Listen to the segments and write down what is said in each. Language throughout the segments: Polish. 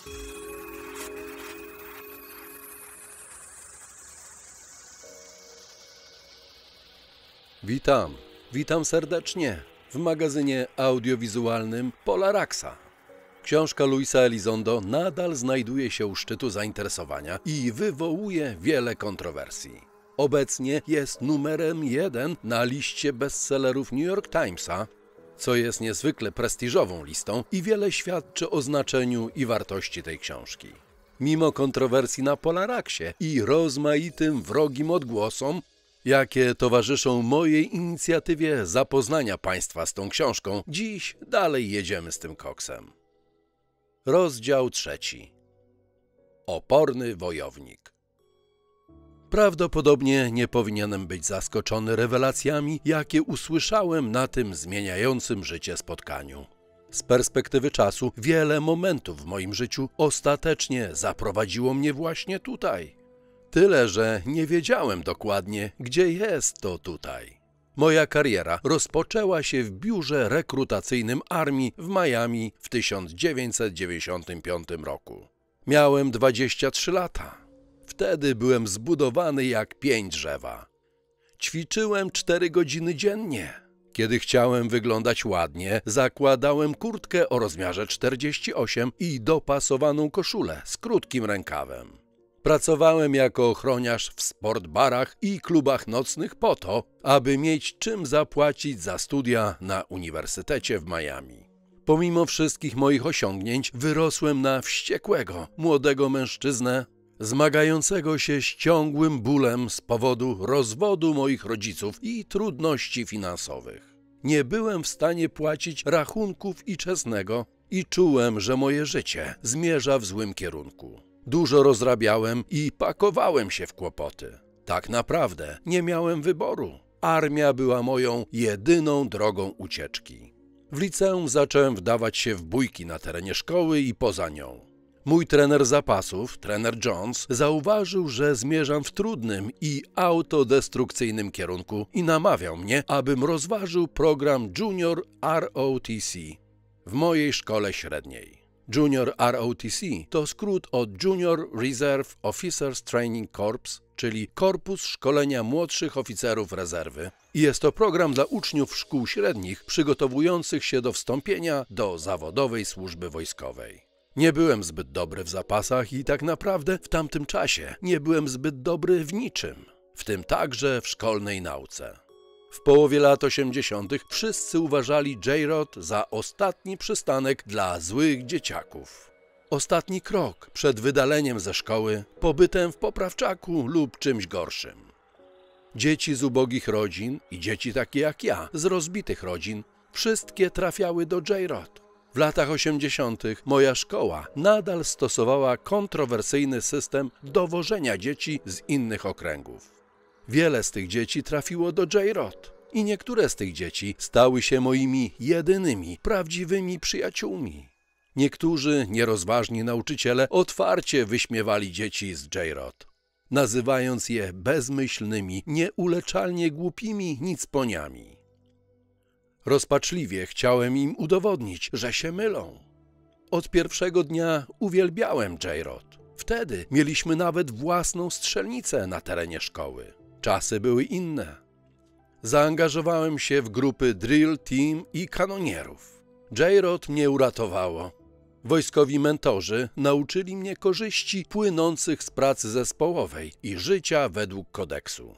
Witam serdecznie w magazynie audiowizualnym Polaraxa. Książka Louisa Elizondo nadal znajduje się u szczytu zainteresowania i wywołuje wiele kontrowersji. Obecnie jest numerem 1 na liście bestsellerów New York Timesa, co jest niezwykle prestiżową listą i wiele świadczy o znaczeniu i wartości tej książki. Mimo kontrowersji na Polaraxie i rozmaitym wrogim odgłosom, jakie towarzyszą mojej inicjatywie zapoznania Państwa z tą książką, dziś dalej jedziemy z tym koksem. Rozdział 3. Oporny wojownik. Prawdopodobnie nie powinienem być zaskoczony rewelacjami, jakie usłyszałem na tym zmieniającym życie spotkaniu. Z perspektywy czasu wiele momentów w moim życiu ostatecznie zaprowadziło mnie właśnie tutaj. Tyle, że nie wiedziałem dokładnie, gdzie jest to tutaj. Moja kariera rozpoczęła się w biurze rekrutacyjnym armii w Miami w 1995 roku. Miałem 23 lata. Wtedy byłem zbudowany jak pień drzewa. Ćwiczyłem 4 godziny dziennie. Kiedy chciałem wyglądać ładnie, zakładałem kurtkę o rozmiarze 48 i dopasowaną koszulę z krótkim rękawem. Pracowałem jako ochroniarz w sportbarach i klubach nocnych po to, aby mieć czym zapłacić za studia na uniwersytecie w Miami. Pomimo wszystkich moich osiągnięć wyrosłem na wściekłego, młodego mężczyznę, zmagającego się z ciągłym bólem z powodu rozwodu moich rodziców i trudności finansowych. Nie byłem w stanie płacić rachunków i czesnego i czułem, że moje życie zmierza w złym kierunku. Dużo rozrabiałem i pakowałem się w kłopoty. Tak naprawdę nie miałem wyboru. Armia była moją jedyną drogą ucieczki. W liceum zacząłem wdawać się w bójki na terenie szkoły i poza nią. Mój trener zapasów, trener Jones, zauważył, że zmierzam w trudnym i autodestrukcyjnym kierunku i namawiał mnie, abym rozważył program Junior ROTC w mojej szkole średniej. Junior ROTC to skrót od Junior Reserve Officers Training Corps, czyli Korpus Szkolenia Młodszych Oficerów Rezerwy. I jest to program dla uczniów szkół średnich przygotowujących się do wstąpienia do zawodowej służby wojskowej. Nie byłem zbyt dobry w zapasach i tak naprawdę w tamtym czasie nie byłem zbyt dobry w niczym, w tym także w szkolnej nauce. W połowie lat 80. wszyscy uważali J-Rod za ostatni przystanek dla złych dzieciaków. Ostatni krok przed wydaleniem ze szkoły, pobytem w poprawczaku lub czymś gorszym. Dzieci z ubogich rodzin i dzieci takie jak ja, z rozbitych rodzin, wszystkie trafiały do J-Rod. W latach 80. moja szkoła nadal stosowała kontrowersyjny system dowożenia dzieci z innych okręgów. Wiele z tych dzieci trafiło do J-Rod i niektóre z tych dzieci stały się moimi jedynymi, prawdziwymi przyjaciółmi. Niektórzy nierozważni nauczyciele otwarcie wyśmiewali dzieci z J-Rod, nazywając je bezmyślnymi, nieuleczalnie głupimi nicponiami. Rozpaczliwie chciałem im udowodnić, że się mylą. Od pierwszego dnia uwielbiałem J-Rod. Wtedy mieliśmy nawet własną strzelnicę na terenie szkoły. Czasy były inne. Zaangażowałem się w grupy Drill Team i kanonierów. J-Rod mnie uratowało. Wojskowi mentorzy nauczyli mnie korzyści płynących z pracy zespołowej i życia według kodeksu.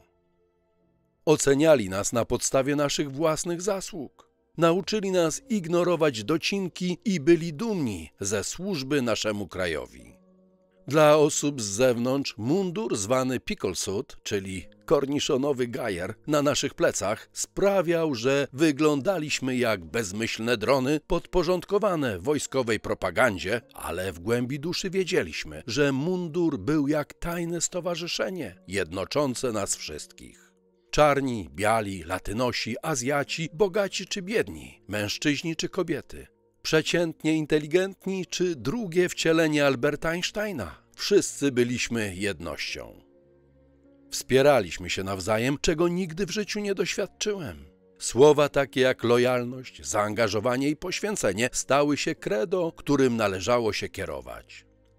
Oceniali nas na podstawie naszych własnych zasług. Nauczyli nas ignorować docinki i byli dumni ze służby naszemu krajowi. Dla osób z zewnątrz mundur zwany pickle suit, czyli korniszonowy gajer na naszych plecach, sprawiał, że wyglądaliśmy jak bezmyślne drony podporządkowane wojskowej propagandzie, ale w głębi duszy wiedzieliśmy, że mundur był jak tajne stowarzyszenie jednoczące nas wszystkich. Czarni, biali, latynosi, Azjaci, bogaci czy biedni, mężczyźni czy kobiety, przeciętnie inteligentni czy drugie wcielenie Alberta Einsteina. Wszyscy byliśmy jednością. Wspieraliśmy się nawzajem, czego nigdy w życiu nie doświadczyłem. Słowa takie jak lojalność, zaangażowanie i poświęcenie stały się credo, którym należało się kierować.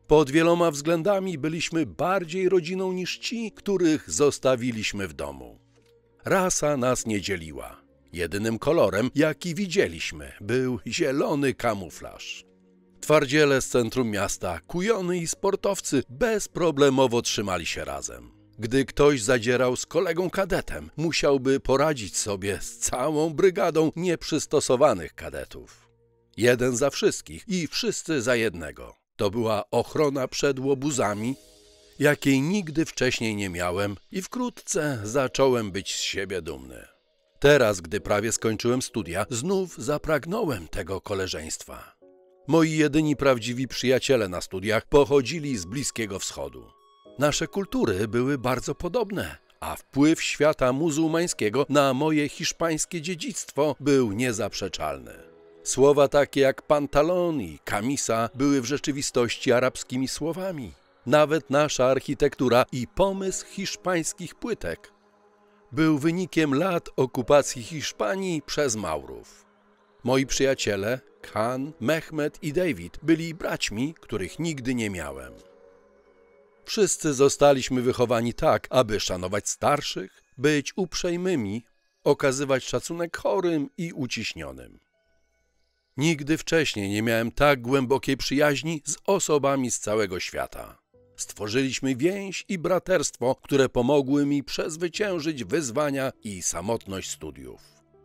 Pod wieloma względami byliśmy bardziej rodziną niż ci, których zostawiliśmy w domu. Rasa nas nie dzieliła. Jedynym kolorem, jaki widzieliśmy, był zielony kamuflaż. Twardziele z centrum miasta, kujony i sportowcy bezproblemowo trzymali się razem. Gdy ktoś zadzierał z kolegą kadetem, musiałby poradzić sobie z całą brygadą nieprzystosowanych kadetów. Jeden za wszystkich i wszyscy za jednego. To była ochrona przed łobuzami, jakiej nigdy wcześniej nie miałem i wkrótce zacząłem być z siebie dumny. Teraz, gdy prawie skończyłem studia, znów zapragnąłem tego koleżeństwa. Moi jedyni prawdziwi przyjaciele na studiach pochodzili z Bliskiego Wschodu. Nasze kultury były bardzo podobne, a wpływ świata muzułmańskiego na moje hiszpańskie dziedzictwo był niezaprzeczalny. Słowa takie jak pantalon i kamisa były w rzeczywistości arabskimi słowami. Nawet nasza architektura i pomysł hiszpańskich płytek był wynikiem lat okupacji Hiszpanii przez Maurów. Moi przyjaciele, Khan, Mehmet i David, byli braćmi, których nigdy nie miałem. Wszyscy zostaliśmy wychowani tak, aby szanować starszych, być uprzejmymi, okazywać szacunek chorym i uciśnionym. Nigdy wcześniej nie miałem tak głębokiej przyjaźni z osobami z całego świata. Stworzyliśmy więź i braterstwo, które pomogły mi przezwyciężyć wyzwania i samotność studiów.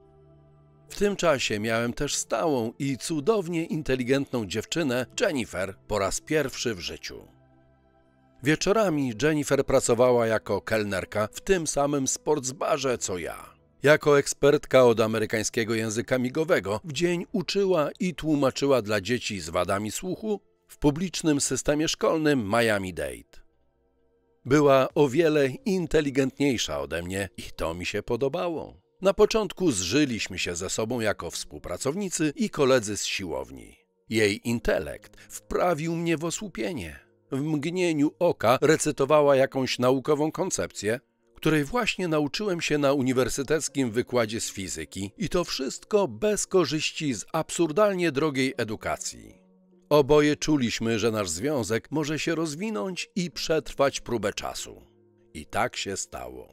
W tym czasie miałem też stałą i cudownie inteligentną dziewczynę Jennifer po raz pierwszy w życiu. Wieczorami Jennifer pracowała jako kelnerka w tym samym sportsbarze co ja. Jako ekspertka od amerykańskiego języka migowego w dzień uczyła i tłumaczyła dla dzieci z wadami słuchu w publicznym systemie szkolnym Miami-Dade. Była o wiele inteligentniejsza ode mnie i to mi się podobało. Na początku zżyliśmy się ze sobą jako współpracownicy i koledzy z siłowni. Jej intelekt wprawił mnie w osłupienie. W mgnieniu oka recytowała jakąś naukową koncepcję, której właśnie nauczyłem się na uniwersyteckim wykładzie z fizyki i to wszystko bez korzyści z absurdalnie drogiej edukacji. Oboje czuliśmy, że nasz związek może się rozwinąć i przetrwać próbę czasu. I tak się stało.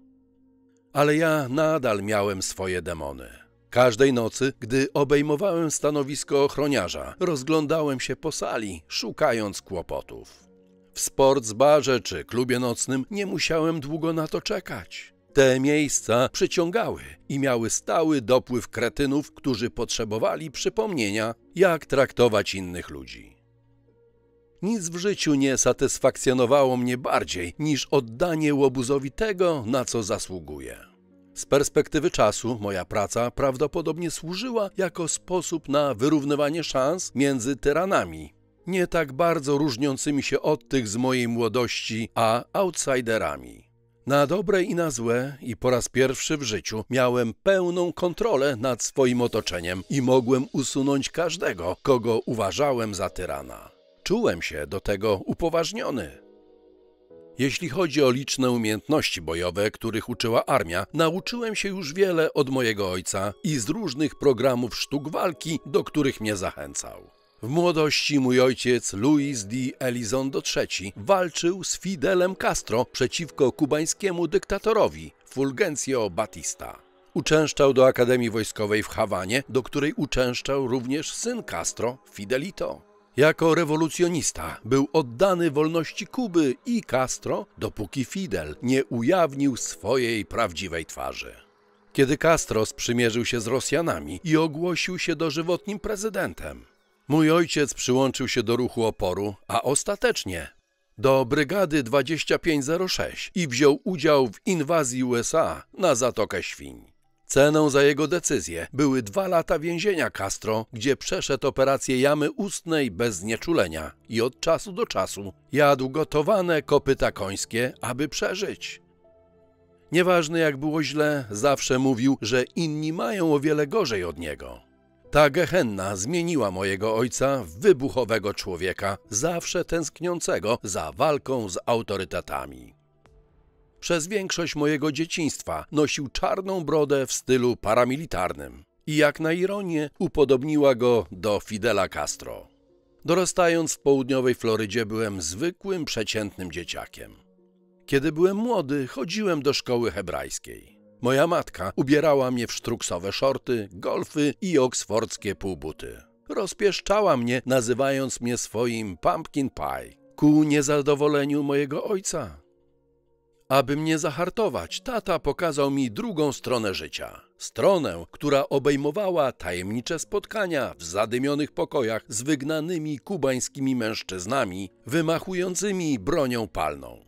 Ale ja nadal miałem swoje demony. Każdej nocy, gdy obejmowałem stanowisko ochroniarza, rozglądałem się po sali, szukając kłopotów. W sportsbarze czy klubie nocnym nie musiałem długo na to czekać. Te miejsca przyciągały i miały stały dopływ kretynów, którzy potrzebowali przypomnienia, jak traktować innych ludzi. Nic w życiu nie satysfakcjonowało mnie bardziej niż oddanie łobuzowi tego, na co zasługuje. Z perspektywy czasu moja praca prawdopodobnie służyła jako sposób na wyrównywanie szans między tyranami, nie tak bardzo różniącymi się od tych z mojej młodości, a outsiderami. Na dobre i na złe i po raz pierwszy w życiu miałem pełną kontrolę nad swoim otoczeniem i mogłem usunąć każdego, kogo uważałem za tyrana. Czułem się do tego upoważniony. Jeśli chodzi o liczne umiejętności bojowe, których uczyła armia, nauczyłem się już wiele od mojego ojca i z różnych programów sztuk walki, do których mnie zachęcał. W młodości mój ojciec Luis D. Elizondo III walczył z Fidelem Castro przeciwko kubańskiemu dyktatorowi Fulgencio Batista. Uczęszczał do Akademii Wojskowej w Hawanie, do której uczęszczał również syn Castro, Fidelito. Jako rewolucjonista był oddany wolności Kuby i Castro, dopóki Fidel nie ujawnił swojej prawdziwej twarzy. Kiedy Castro sprzymierzył się z Rosjanami i ogłosił się dożywotnim prezydentem, mój ojciec przyłączył się do ruchu oporu, a ostatecznie do Brygady 2506 i wziął udział w inwazji USA na Zatokę Świń. Ceną za jego decyzję były 2 lata więzienia Castro, gdzie przeszedł operację jamy ustnej bez znieczulenia i od czasu do czasu jadł gotowane kopyta końskie, aby przeżyć. Nieważne jak było źle, zawsze mówił, że inni mają o wiele gorzej od niego. Ta gehenna zmieniła mojego ojca w wybuchowego człowieka, zawsze tęskniącego za walką z autorytetami. Przez większość mojego dzieciństwa nosił czarną brodę w stylu paramilitarnym i jak na ironię upodobniła go do Fidela Castro. Dorastając w południowej Florydzie byłem zwykłym, przeciętnym dzieciakiem. Kiedy byłem młody, chodziłem do szkoły hebrajskiej. Moja matka ubierała mnie w sztruksowe szorty, golfy i oksfordzkie półbuty. Rozpieszczała mnie, nazywając mnie swoim pumpkin pie, ku niezadowoleniu mojego ojca. Aby mnie zahartować, tata pokazał mi drugą stronę życia. Stronę, która obejmowała tajemnicze spotkania w zadymionych pokojach z wygnanymi kubańskimi mężczyznami wymachującymi bronią palną.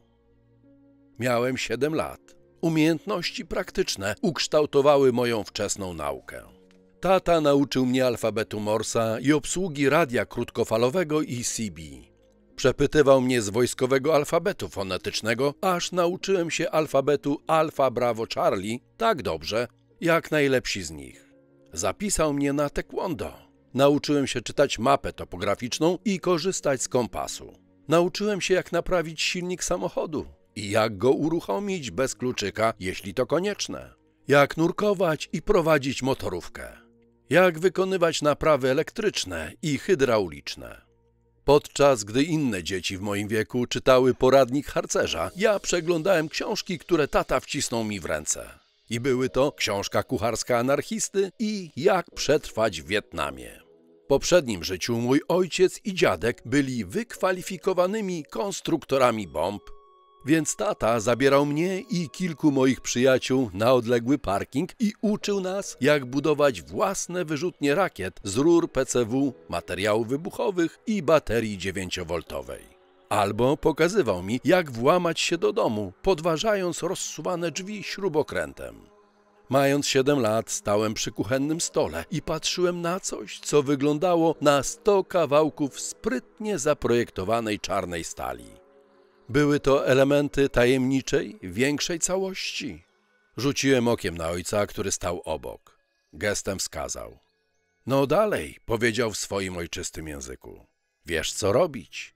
Miałem 7 lat. Umiejętności praktyczne ukształtowały moją wczesną naukę. Tata nauczył mnie alfabetu Morsa i obsługi radia krótkofalowego i CB. Przepytywał mnie z wojskowego alfabetu fonetycznego, aż nauczyłem się alfabetu Alfa Bravo Charlie tak dobrze, jak najlepsi z nich. Zapisał mnie na taekwondo. Nauczyłem się czytać mapę topograficzną i korzystać z kompasu. Nauczyłem się, jak naprawić silnik samochodu i jak go uruchomić bez kluczyka, jeśli to konieczne. Jak nurkować i prowadzić motorówkę. Jak wykonywać naprawy elektryczne i hydrauliczne. Podczas gdy inne dzieci w moim wieku czytały poradnik harcerza, ja przeglądałem książki, które tata wcisnął mi w ręce. I były to książka kucharska anarchisty i Jak przetrwać w Wietnamie. W poprzednim życiu mój ojciec i dziadek byli wykwalifikowanymi konstruktorami bomb, więc tata zabierał mnie i kilku moich przyjaciół na odległy parking i uczył nas, jak budować własne wyrzutnie rakiet z rur PCW, materiałów wybuchowych i baterii 9V. Albo pokazywał mi, jak włamać się do domu, podważając rozsuwane drzwi śrubokrętem. Mając 7 lat, stałem przy kuchennym stole i patrzyłem na coś, co wyglądało na 100 kawałków sprytnie zaprojektowanej czarnej stali. Były to elementy tajemniczej, większej całości. Rzuciłem okiem na ojca, który stał obok. Gestem wskazał. No dalej, powiedział w swoim ojczystym języku. Wiesz, co robić.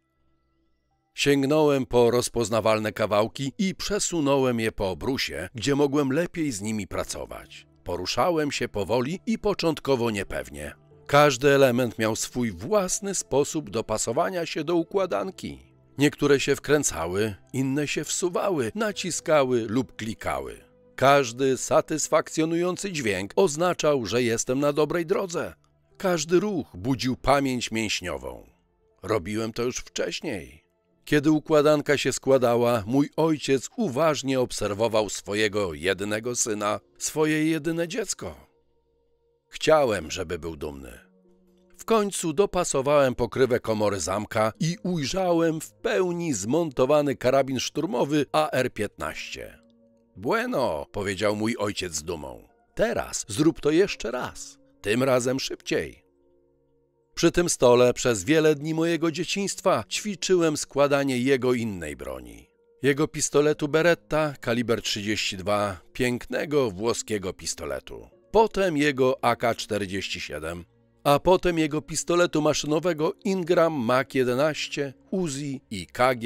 Sięgnąłem po rozpoznawalne kawałki i przesunąłem je po obrusie, gdzie mogłem lepiej z nimi pracować. Poruszałem się powoli i początkowo niepewnie. Każdy element miał swój własny sposób dopasowania się do układanki. Niektóre się wkręcały, inne się wsuwały, naciskały lub klikały. Każdy satysfakcjonujący dźwięk oznaczał, że jestem na dobrej drodze. Każdy ruch budził pamięć mięśniową. Robiłem to już wcześniej. Kiedy układanka się składała, mój ojciec uważnie obserwował swojego jedynego syna, swoje jedyne dziecko. Chciałem, żeby był dumny. W końcu dopasowałem pokrywę komory zamka i ujrzałem w pełni zmontowany karabin szturmowy AR-15. Bueno, powiedział mój ojciec z dumą. Teraz zrób to jeszcze raz, tym razem szybciej. Przy tym stole przez wiele dni mojego dzieciństwa ćwiczyłem składanie jego innej broni. Jego pistoletu Beretta kaliber 32, pięknego włoskiego pistoletu. Potem jego AK-47, a potem jego pistoletu maszynowego Ingram Mach-11, Uzi i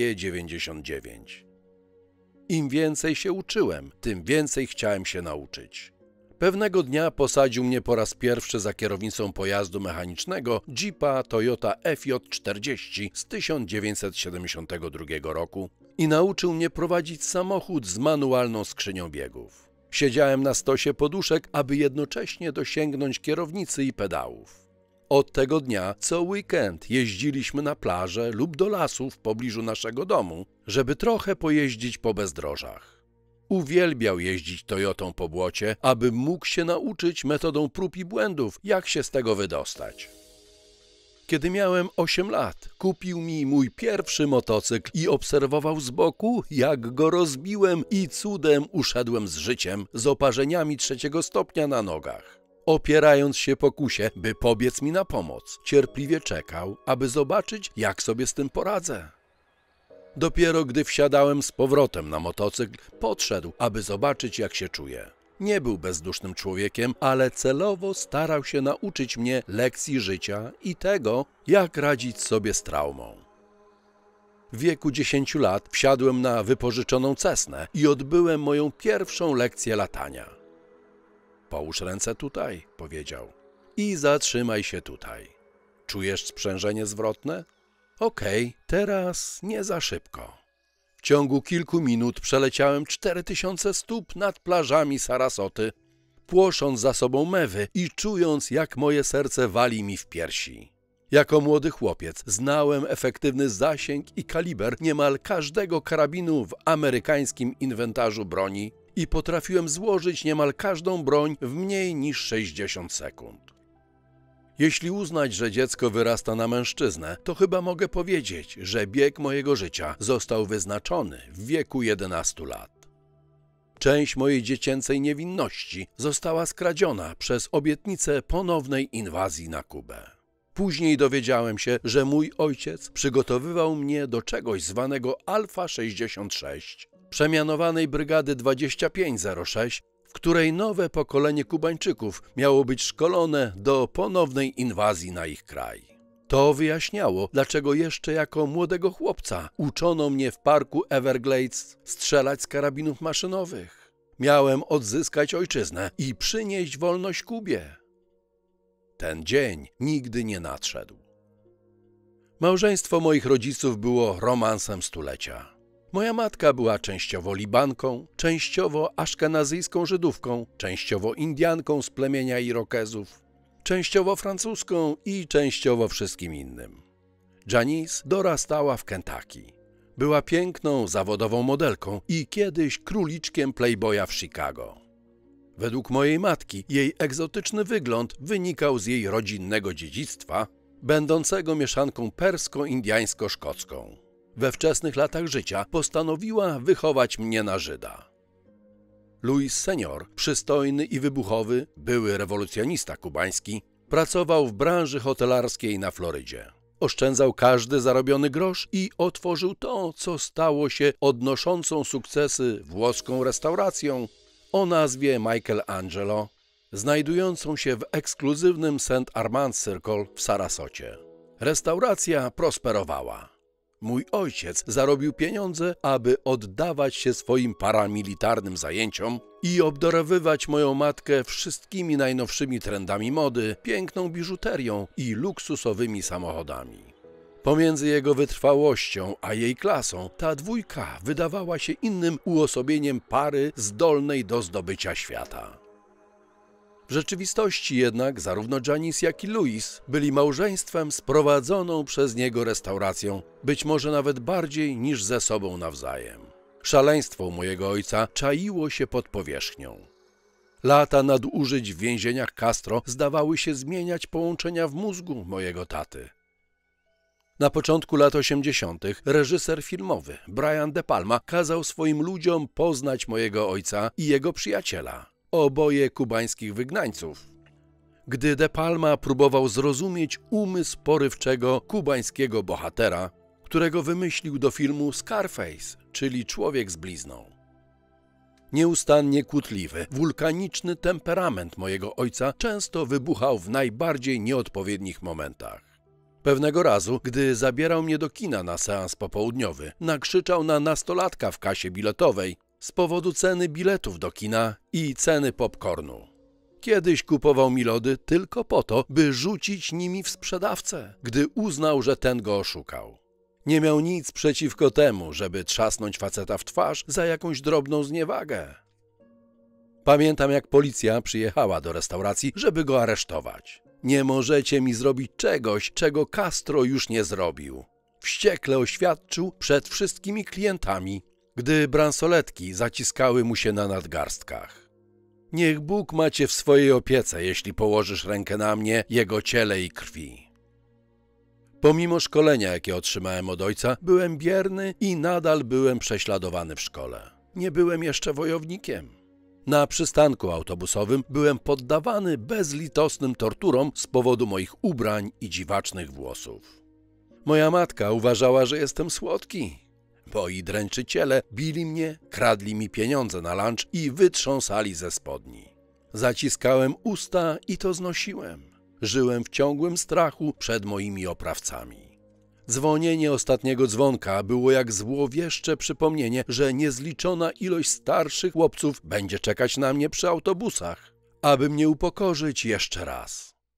KG-99. Im więcej się uczyłem, tym więcej chciałem się nauczyć. Pewnego dnia posadził mnie po raz pierwszy za kierownicą pojazdu mechanicznego Jeepa Toyota FJ40 z 1972 roku i nauczył mnie prowadzić samochód z manualną skrzynią biegów. Siedziałem na stosie poduszek, aby jednocześnie dosięgnąć kierownicy i pedałów. Od tego dnia co weekend jeździliśmy na plażę lub do lasu w pobliżu naszego domu, żeby trochę pojeździć po bezdrożach. Uwielbiał jeździć Toyotą po błocie, aby mógł się nauczyć metodą prób i błędów, jak się z tego wydostać. Kiedy miałem 8 lat, kupił mi mój pierwszy motocykl i obserwował z boku, jak go rozbiłem i cudem uszedłem z życiem, z oparzeniami 3. stopnia na nogach. Opierając się pokusie, by pobiec mi na pomoc, cierpliwie czekał, aby zobaczyć, jak sobie z tym poradzę. Dopiero gdy wsiadałem z powrotem na motocykl, podszedł, aby zobaczyć, jak się czuję. Nie był bezdusznym człowiekiem, ale celowo starał się nauczyć mnie lekcji życia i tego, jak radzić sobie z traumą. W wieku 10 lat wsiadłem na wypożyczoną Cessnę i odbyłem moją pierwszą lekcję latania. Połóż ręce tutaj, powiedział, i zatrzymaj się tutaj. Czujesz sprzężenie zwrotne? Okej, teraz nie za szybko. W ciągu kilku minut przeleciałem 4000 stóp nad plażami Sarasoty, płosząc za sobą mewy i czując, jak moje serce wali mi w piersi. Jako młody chłopiec znałem efektywny zasięg i kaliber niemal każdego karabinu w amerykańskim inwentarzu broni i potrafiłem złożyć niemal każdą broń w mniej niż 60 sekund. Jeśli uznać, że dziecko wyrasta na mężczyznę, to chyba mogę powiedzieć, że bieg mojego życia został wyznaczony w wieku 11 lat. Część mojej dziecięcej niewinności została skradziona przez obietnicę ponownej inwazji na Kubę. Później dowiedziałem się, że mój ojciec przygotowywał mnie do czegoś zwanego Alfa 66, przemianowanej Brygady 2506, w której nowe pokolenie Kubańczyków miało być szkolone do ponownej inwazji na ich kraj. To wyjaśniało, dlaczego jeszcze jako młodego chłopca uczono mnie w parku Everglades strzelać z karabinów maszynowych. Miałem odzyskać ojczyznę i przynieść wolność Kubie. Ten dzień nigdy nie nadszedł. Małżeństwo moich rodziców było romansem stulecia. Moja matka była częściowo Libanką, częściowo aszkenazyjską Żydówką, częściowo Indianką z plemienia Irokezów, częściowo francuską i częściowo wszystkim innym. Janice dorastała w Kentucky. Była piękną, zawodową modelką i kiedyś króliczkiem Playboya w Chicago. Według mojej matki jej egzotyczny wygląd wynikał z jej rodzinnego dziedzictwa, będącego mieszanką persko-indiańsko-szkocką. We wczesnych latach życia postanowiła wychować mnie na Żyda. Louis senior, przystojny i wybuchowy, były rewolucjonista kubański, pracował w branży hotelarskiej na Florydzie. Oszczędzał każdy zarobiony grosz i otworzył to, co stało się odnoszącą sukcesy włoską restauracją o nazwie Michelangelo, znajdującą się w ekskluzywnym St. Armand Circle w Sarasocie. Restauracja prosperowała. Mój ojciec zarobił pieniądze, aby oddawać się swoim paramilitarnym zajęciom i obdarowywać moją matkę wszystkimi najnowszymi trendami mody, piękną biżuterią i luksusowymi samochodami. Pomiędzy jego wytrwałością a jej klasą ta dwójka wydawała się innym uosobieniem pary zdolnej do zdobycia świata. W rzeczywistości jednak zarówno Janice, jak i Louis byli małżeństwem sprowadzoną przez niego restauracją, być może nawet bardziej niż ze sobą nawzajem. Szaleństwo mojego ojca czaiło się pod powierzchnią. Lata nadużyć w więzieniach Castro zdawały się zmieniać połączenia w mózgu mojego taty. Na początku lat 80. reżyser filmowy Brian De Palma kazał swoim ludziom poznać mojego ojca i jego przyjaciela, oboje kubańskich wygnańców. Gdy De Palma próbował zrozumieć umysł porywczego kubańskiego bohatera, którego wymyślił do filmu Scarface, czyli Człowiek z blizną. Nieustannie kłótliwy, wulkaniczny temperament mojego ojca często wybuchał w najbardziej nieodpowiednich momentach. Pewnego razu, gdy zabierał mnie do kina na seans popołudniowy, nakrzyczał na nastolatka w kasie biletowej z powodu ceny biletów do kina i ceny popcornu. Kiedyś kupował mi lody tylko po to, by rzucić nimi w sprzedawcę, gdy uznał, że ten go oszukał. Nie miał nic przeciwko temu, żeby trzasnąć faceta w twarz za jakąś drobną zniewagę. Pamiętam, jak policja przyjechała do restauracji, żeby go aresztować. Nie możecie mi zrobić czegoś, czego Castro już nie zrobił. Wściekle oświadczył przed wszystkimi klientami, gdy bransoletki zaciskały mu się na nadgarstkach. Niech Bóg ma cię w swojej opiece, jeśli położysz rękę na mnie, jego ciele i krwi. Pomimo szkolenia, jakie otrzymałem od ojca, byłem bierny i nadal byłem prześladowany w szkole. Nie byłem jeszcze wojownikiem. Na przystanku autobusowym byłem poddawany bezlitosnym torturom z powodu moich ubrań i dziwacznych włosów. Moja matka uważała, że jestem słodki. Moi dręczyciele bili mnie, kradli mi pieniądze na lunch i wytrząsali ze spodni. Zaciskałem usta i to znosiłem. Żyłem w ciągłym strachu przed moimi oprawcami. Dzwonienie ostatniego dzwonka było jak złowieszcze przypomnienie, że niezliczona ilość starszych chłopców będzie czekać na mnie przy autobusach, aby mnie upokorzyć jeszcze raz.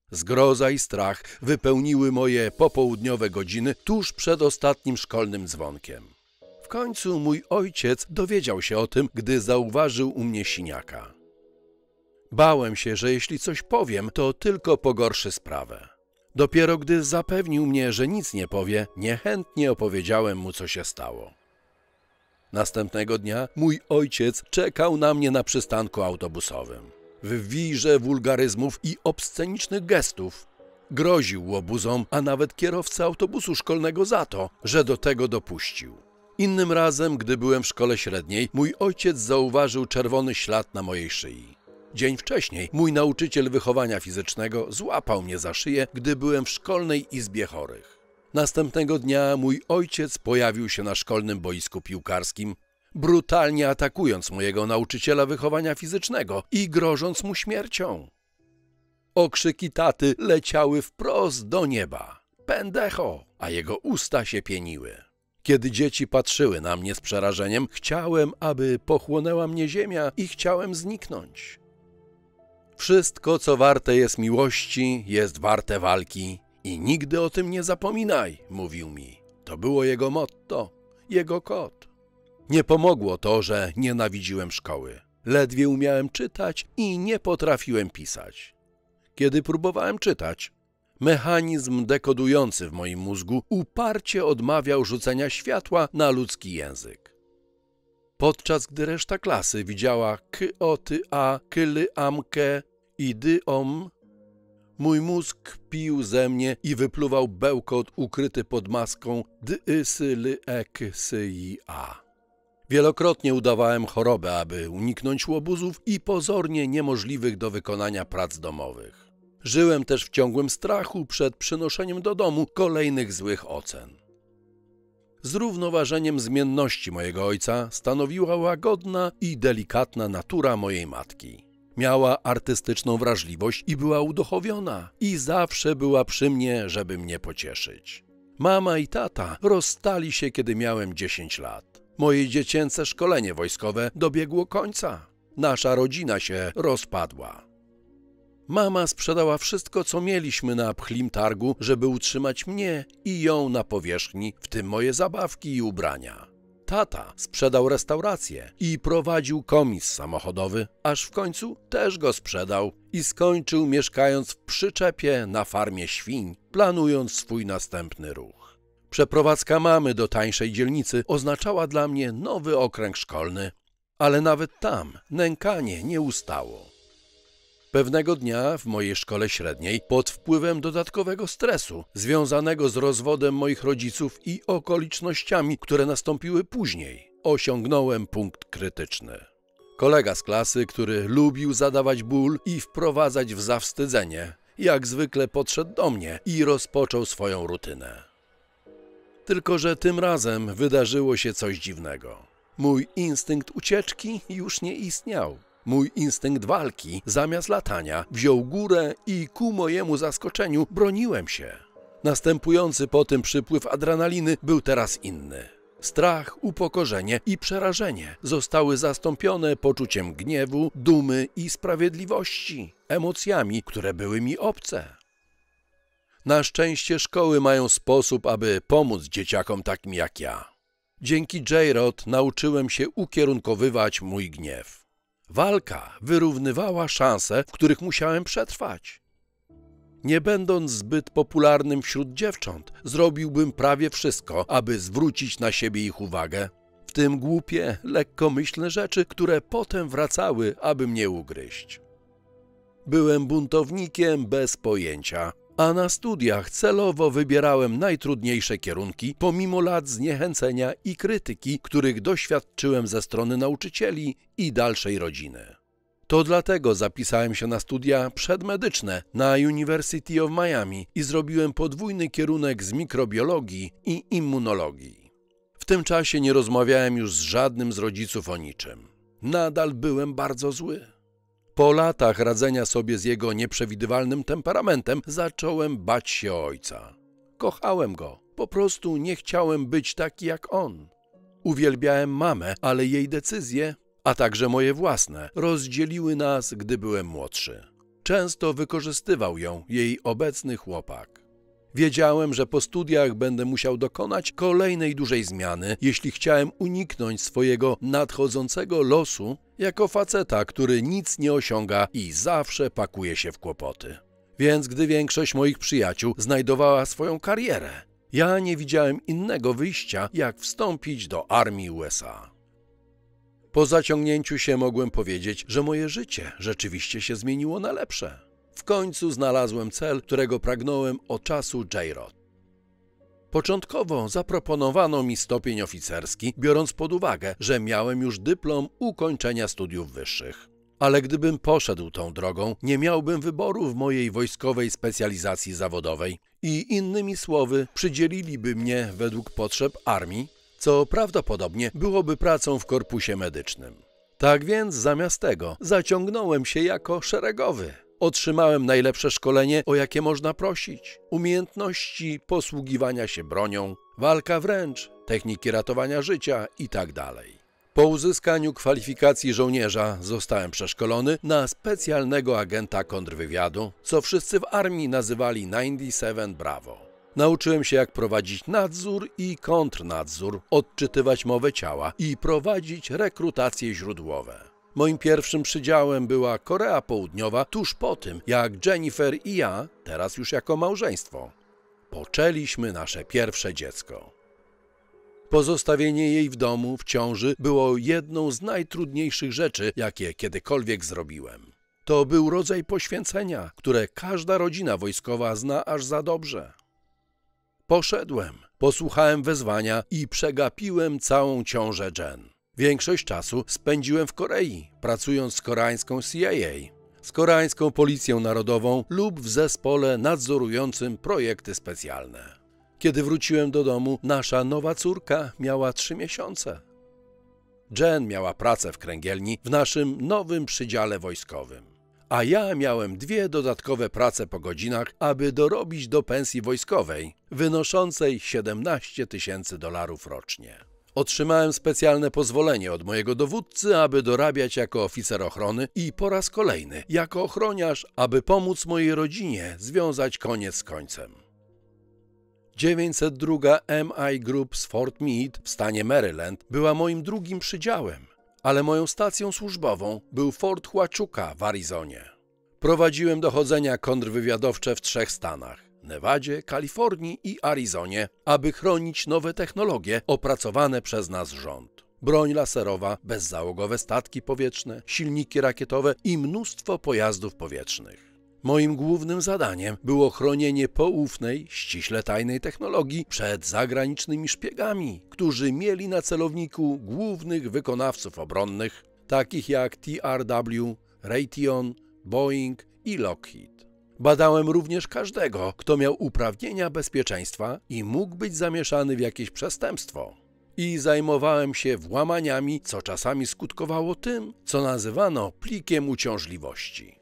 Zgroza i strach wypełniły moje popołudniowe godziny tuż przed ostatnim szkolnym dzwonkiem. W końcu mój ojciec dowiedział się o tym, gdy zauważył u mnie siniaka. Bałem się, że jeśli coś powiem, to tylko pogorszy sprawę. Dopiero gdy zapewnił mnie, że nic nie powie, niechętnie opowiedziałem mu, co się stało. Następnego dnia mój ojciec czekał na mnie na przystanku autobusowym. W wirze wulgaryzmów i obscenicznych gestów groził łobuzom, a nawet kierowcę autobusu szkolnego za to, że do tego dopuścił. Innym razem, gdy byłem w szkole średniej, mój ojciec zauważył czerwony ślad na mojej szyi. Dzień wcześniej mój nauczyciel wychowania fizycznego złapał mnie za szyję, gdy byłem w szkolnej izbie chorych. Następnego dnia mój ojciec pojawił się na szkolnym boisku piłkarskim, brutalnie atakując mojego nauczyciela wychowania fizycznego i grożąc mu śmiercią. Okrzyki taty leciały wprost do nieba. Pendejo! A jego usta się pieniły. Kiedy dzieci patrzyły na mnie z przerażeniem, chciałem, aby pochłonęła mnie ziemia i chciałem zniknąć. Wszystko, co warte jest miłości, jest warte walki i nigdy o tym nie zapominaj, mówił mi. To było jego motto, jego kod. Nie pomogło to, że nienawidziłem szkoły. Ledwie umiałem czytać i nie potrafiłem pisać. Kiedy próbowałem czytać, mechanizm dekodujący w moim mózgu uparcie odmawiał rzucenia światła na ludzki język. Podczas gdy reszta klasy widziała k-o-ty-a, kyly-amkę i dy-om, mój mózg pił ze mnie i wypluwał bełkot ukryty pod maską dy-y-sy-ly-ek-sy-i-a. Wielokrotnie udawałem chorobę, aby uniknąć łobuzów i pozornie niemożliwych do wykonania prac domowych. Żyłem też w ciągłym strachu przed przynoszeniem do domu kolejnych złych ocen. Zrównoważeniem zmienności mojego ojca stanowiła łagodna i delikatna natura mojej matki. Miała artystyczną wrażliwość i była uduchowiona i zawsze była przy mnie, żeby mnie pocieszyć. Mama i tata rozstali się, kiedy miałem 10 lat. Moje dziecięce szkolenie wojskowe dobiegło końca. Nasza rodzina się rozpadła. Mama sprzedała wszystko, co mieliśmy na pchlim targu, żeby utrzymać mnie i ją na powierzchni, w tym moje zabawki i ubrania. Tata sprzedał restaurację i prowadził komis samochodowy, aż w końcu też go sprzedał i skończył mieszkając w przyczepie na farmie świń, planując swój następny ruch. Przeprowadzka mamy do tańszej dzielnicy oznaczała dla mnie nowy okręg szkolny, ale nawet tam nękanie nie ustało. Pewnego dnia w mojej szkole średniej, pod wpływem dodatkowego stresu związanego z rozwodem moich rodziców i okolicznościami, które nastąpiły później, osiągnąłem punkt krytyczny. Kolega z klasy, który lubił zadawać ból i wprowadzać w zawstydzenie, jak zwykle podszedł do mnie i rozpoczął swoją rutynę. Tylko że tym razem wydarzyło się coś dziwnego. Mój instynkt ucieczki już nie istniał. Mój instynkt walki, zamiast latania, wziął górę i ku mojemu zaskoczeniu broniłem się. Następujący po tym przypływ adrenaliny był teraz inny. Strach, upokorzenie i przerażenie zostały zastąpione poczuciem gniewu, dumy i sprawiedliwości, emocjami, które były mi obce. Na szczęście szkoły mają sposób, aby pomóc dzieciakom takim jak ja. Dzięki J-Rod nauczyłem się ukierunkowywać mój gniew. Walka wyrównywała szanse, w których musiałem przetrwać. Nie będąc zbyt popularnym wśród dziewcząt, zrobiłbym prawie wszystko, aby zwrócić na siebie ich uwagę, w tym głupie, lekkomyślne rzeczy, które potem wracały, aby mnie ugryźć. Byłem buntownikiem bez pojęcia, a na studiach celowo wybierałem najtrudniejsze kierunki, pomimo lat zniechęcenia i krytyki, których doświadczyłem ze strony nauczycieli i dalszej rodziny. To dlatego zapisałem się na studia przedmedyczne na University of Miami i zrobiłem podwójny kierunek z mikrobiologii i immunologii. W tym czasie nie rozmawiałem już z żadnym z rodziców o niczym. Nadal byłem bardzo zły. Po latach radzenia sobie z jego nieprzewidywalnym temperamentem zacząłem bać się ojca. Kochałem go, po prostu nie chciałem być taki jak on. Uwielbiałem mamę, ale jej decyzje, a także moje własne, rozdzieliły nas, gdy byłem młodszy. często wykorzystywał ją jej obecny chłopak. Wiedziałem, że po studiach będę musiał dokonać kolejnej dużej zmiany, jeśli chciałem uniknąć swojego nadchodzącego losu jako faceta, który nic nie osiąga i zawsze pakuje się w kłopoty. Więc gdy większość moich przyjaciół znajdowała swoją karierę, ja nie widziałem innego wyjścia, jak wstąpić do armii USA. Po zaciągnięciu się mogłem powiedzieć, że moje życie rzeczywiście się zmieniło na lepsze. W końcu znalazłem cel, którego pragnąłem od czasu JROT. Początkowo zaproponowano mi stopień oficerski, biorąc pod uwagę, że miałem już dyplom ukończenia studiów wyższych. Ale gdybym poszedł tą drogą, nie miałbym wyboru w mojej wojskowej specjalizacji zawodowej i innymi słowy przydzieliliby mnie według potrzeb armii, co prawdopodobnie byłoby pracą w korpusie medycznym. Tak więc zamiast tego zaciągnąłem się jako szeregowy. Otrzymałem najlepsze szkolenie, o jakie można prosić, umiejętności posługiwania się bronią, walka wręcz, techniki ratowania życia itd. Po uzyskaniu kwalifikacji żołnierza zostałem przeszkolony na specjalnego agenta kontrwywiadu, co wszyscy w armii nazywali 97 Bravo. Nauczyłem się, jak prowadzić nadzór i kontrnadzór, odczytywać mowę ciała i prowadzić rekrutacje źródłowe. Moim pierwszym przydziałem była Korea Południowa tuż po tym, jak Jennifer i ja, teraz już jako małżeństwo, poczęliśmy nasze pierwsze dziecko. Pozostawienie jej w domu w ciąży było jedną z najtrudniejszych rzeczy, jakie kiedykolwiek zrobiłem. To był rodzaj poświęcenia, które każda rodzina wojskowa zna aż za dobrze. Poszedłem, posłuchałem wezwania i przegapiłem całą ciążę Jen. Większość czasu spędziłem w Korei, pracując z koreańską CIA, z koreańską Policją Narodową lub w zespole nadzorującym projekty specjalne. Kiedy wróciłem do domu, nasza nowa córka miała 3 miesiące. Jen miała pracę w kręgielni w naszym nowym przydziale wojskowym, a ja miałem 2 dodatkowe prace po godzinach, aby dorobić do pensji wojskowej, wynoszącej $17,000 rocznie. Otrzymałem specjalne pozwolenie od mojego dowódcy, aby dorabiać jako oficer ochrony i po raz kolejny jako ochroniarz, aby pomóc mojej rodzinie związać koniec z końcem. 902 MI Group z Fort Meade w stanie Maryland była moim drugim przydziałem, ale moją stacją służbową był Fort Huachuca w Arizonie. Prowadziłem dochodzenia kontrwywiadowcze w 3 stanach: Nevadzie, Kalifornii i Arizonie, aby chronić nowe technologie opracowane przez nas rząd. Broń laserowa, bezzałogowe statki powietrzne, silniki rakietowe i mnóstwo pojazdów powietrznych. Moim głównym zadaniem było chronienie poufnej, ściśle tajnej technologii przed zagranicznymi szpiegami, którzy mieli na celowniku głównych wykonawców obronnych, takich jak TRW, Raytheon, Boeing i Lockheed. Badałem również każdego, kto miał uprawnienia bezpieczeństwa i mógł być zamieszany w jakieś przestępstwo. I zajmowałem się włamaniami, co czasami skutkowało tym, co nazywano plikiem uciążliwości.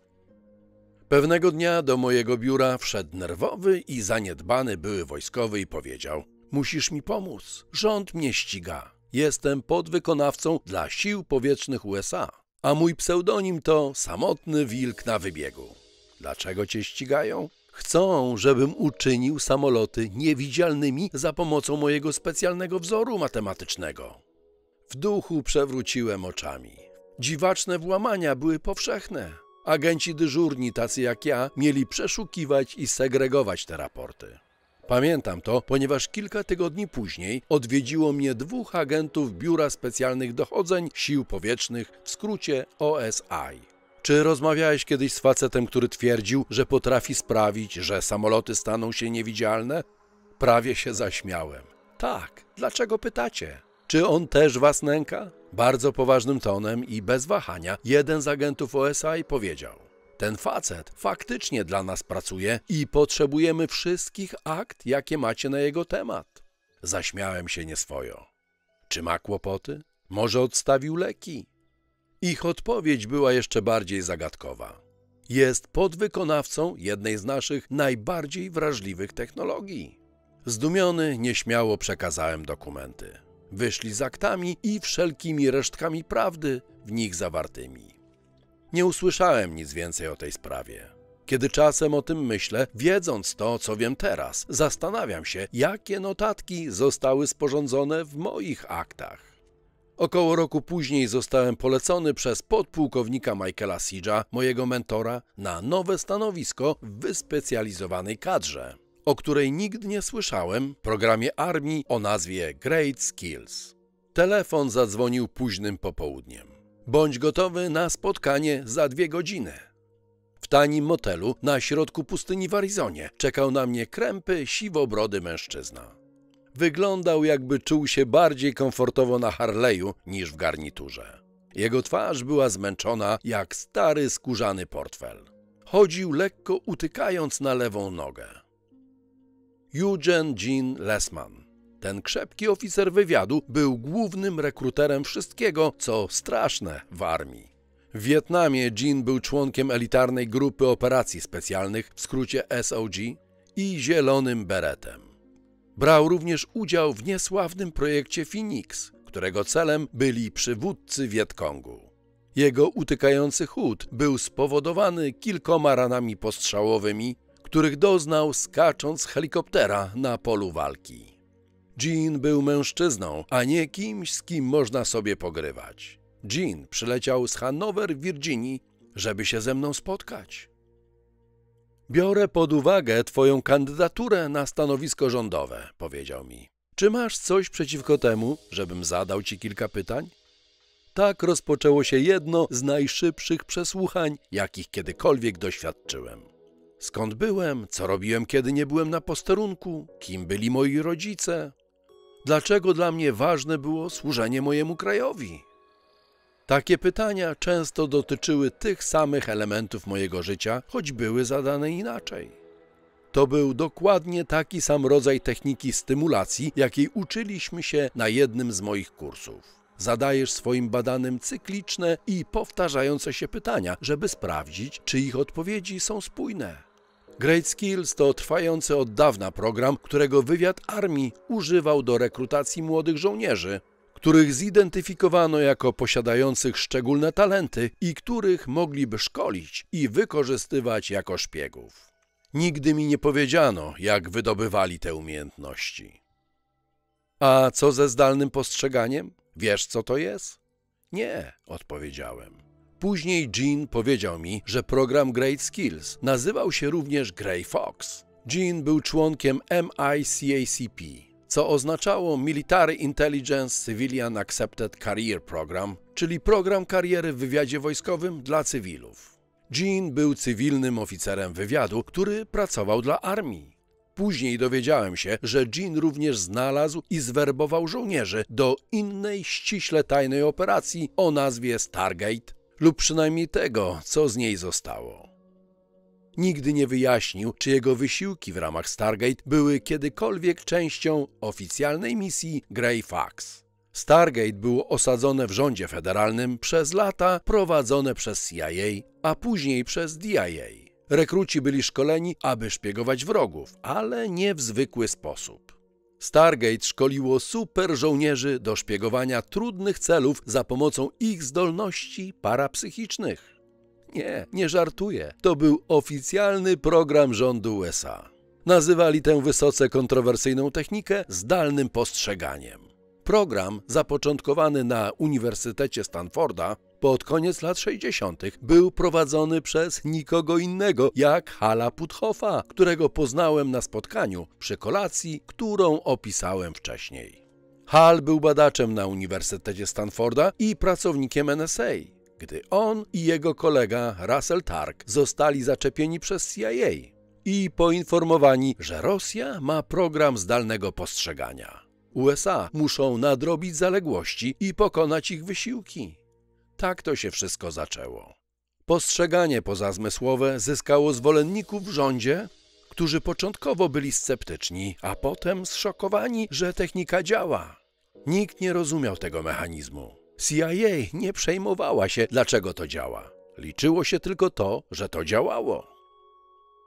Pewnego dnia do mojego biura wszedł nerwowy i zaniedbany były wojskowy i powiedział: musisz mi pomóc, rząd mnie ściga. Jestem podwykonawcą dla sił powietrznych USA, a mój pseudonim to Samotny Wilk na wybiegu. Dlaczego cię ścigają? Chcą, żebym uczynił samoloty niewidzialnymi za pomocą mojego specjalnego wzoru matematycznego. W duchu przewróciłem oczami. Dziwaczne włamania były powszechne. Agenci dyżurni, tacy jak ja, mieli przeszukiwać i segregować te raporty. Pamiętam to, ponieważ kilka tygodni później odwiedziło mnie 2 agentów Biura Specjalnych Dochodzeń Sił Powietrznych, w skrócie OSI. Czy rozmawiałeś kiedyś z facetem, który twierdził, że potrafi sprawić, że samoloty staną się niewidzialne? Prawie się zaśmiałem. Tak, dlaczego pytacie? Czy on też was nęka? Bardzo poważnym tonem i bez wahania jeden z agentów OSI powiedział: ten facet faktycznie dla nas pracuje i potrzebujemy wszystkich akt, jakie macie na jego temat. Zaśmiałem się nieswojo. Czy ma kłopoty? Może odstawił leki? Ich odpowiedź była jeszcze bardziej zagadkowa. Jest podwykonawcą jednej z naszych najbardziej wrażliwych technologii. Zdumiony nieśmiało przekazałem dokumenty. Wyszli z aktami i wszelkimi resztkami prawdy w nich zawartymi. Nie usłyszałem nic więcej o tej sprawie. Kiedy czasem o tym myślę, wiedząc to, co wiem teraz, zastanawiam się, jakie notatki zostały sporządzone w moich aktach. Około roku później zostałem polecony przez podpułkownika Michaela Seedge'a, mojego mentora, na nowe stanowisko w wyspecjalizowanej kadrze, o której nigdy nie słyszałem, programie armii o nazwie Great Skills. Telefon zadzwonił późnym popołudniem. Bądź gotowy na spotkanie za 2 godziny. W tanim motelu na środku pustyni w Arizonie czekał na mnie krępy, siwobrody mężczyzna. Wyglądał, jakby czuł się bardziej komfortowo na Harley'u niż w garniturze. Jego twarz była zmęczona jak stary skórzany portfel. Chodził lekko utykając na lewą nogę. Eugene Gene Lessman. Ten krzepki oficer wywiadu był głównym rekruterem wszystkiego, co straszne w armii. W Wietnamie Gene był członkiem elitarnej grupy operacji specjalnych, w skrócie SOG, i zielonym beretem. Brał również udział w niesławnym projekcie Phoenix, którego celem byli przywódcy Wietkongu. Jego utykający chód był spowodowany kilkoma ranami postrzałowymi, których doznał skacząc z helikoptera na polu walki. Gene był mężczyzną, a nie kimś, z kim można sobie pogrywać. Gene przyleciał z Hanover w Virginii, żeby się ze mną spotkać. Biorę pod uwagę twoją kandydaturę na stanowisko rządowe, powiedział mi. Czy masz coś przeciwko temu, żebym zadał ci kilka pytań? Tak rozpoczęło się jedno z najszybszych przesłuchań, jakich kiedykolwiek doświadczyłem. Skąd byłem, co robiłem, kiedy nie byłem na posterunku, kim byli moi rodzice, dlaczego dla mnie ważne było służenie mojemu krajowi. Takie pytania często dotyczyły tych samych elementów mojego życia, choć były zadane inaczej. To był dokładnie taki sam rodzaj techniki stymulacji, jakiej uczyliśmy się na jednym z moich kursów. Zadajesz swoim badanym cykliczne i powtarzające się pytania, żeby sprawdzić, czy ich odpowiedzi są spójne. Great Skills to trwający od dawna program, którego wywiad armii używał do rekrutacji młodych żołnierzy, których zidentyfikowano jako posiadających szczególne talenty i których mogliby szkolić i wykorzystywać jako szpiegów. Nigdy mi nie powiedziano, jak wydobywali te umiejętności. A co ze zdalnym postrzeganiem? Wiesz, co to jest? Nie, odpowiedziałem. Później Gene powiedział mi, że program Great Skills nazywał się również Grey Fox. Gene był członkiem MICACP, co oznaczało Military Intelligence Civilian Accepted Career Program, czyli program kariery w wywiadzie wojskowym dla cywilów. Gene był cywilnym oficerem wywiadu, który pracował dla armii. Później dowiedziałem się, że Gene również znalazł i zwerbował żołnierzy do innej ściśle tajnej operacji o nazwie Stargate, lub przynajmniej tego, co z niej zostało. Nigdy nie wyjaśnił, czy jego wysiłki w ramach Stargate były kiedykolwiek częścią oficjalnej misji Grey Fox. Stargate było osadzone w rządzie federalnym przez lata prowadzone przez CIA, a później przez DIA. Rekruci byli szkoleni, aby szpiegować wrogów, ale nie w zwykły sposób. Stargate szkoliło super żołnierzy do szpiegowania trudnych celów za pomocą ich zdolności parapsychicznych. Nie żartuję. To był oficjalny program rządu USA. Nazywali tę wysoce kontrowersyjną technikę zdalnym postrzeganiem. Program zapoczątkowany na Uniwersytecie Stanforda pod koniec lat 60. był prowadzony przez nikogo innego jak Hala Puthoffa, którego poznałem na spotkaniu przy kolacji, którą opisałem wcześniej. Hal był badaczem na Uniwersytecie Stanforda i pracownikiem NSA, gdy on i jego kolega Russell Targ zostali zaczepieni przez CIA i poinformowani, że Rosja ma program zdalnego postrzegania. USA muszą nadrobić zaległości i pokonać ich wysiłki. Tak to się wszystko zaczęło. Postrzeganie pozazmysłowe zyskało zwolenników w rządzie, którzy początkowo byli sceptyczni, a potem zszokowani, że technika działa. Nikt nie rozumiał tego mechanizmu. CIA nie przejmowała się, dlaczego to działa. Liczyło się tylko to, że to działało.